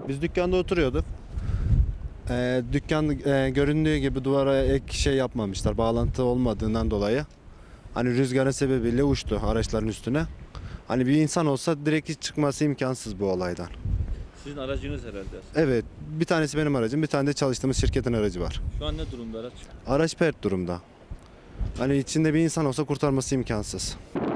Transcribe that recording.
Biz dükkanda oturuyorduk. Dükkan göründüğü gibi duvara ek şey yapmamışlar. Bağlantı olmadığından dolayı. Hani rüzgarın sebebiyle uçtu araçların üstüne. Hani bir insan olsa direkt hiç çıkması imkansız bu olaydan. Sizin aracınız herhalde. Evet, bir tanesi benim aracım, bir tane de çalıştığımız şirketin aracı var. Şu an ne durumda araç? Araç pert durumda. Hani içinde bir insan olsa kurtarması imkansız.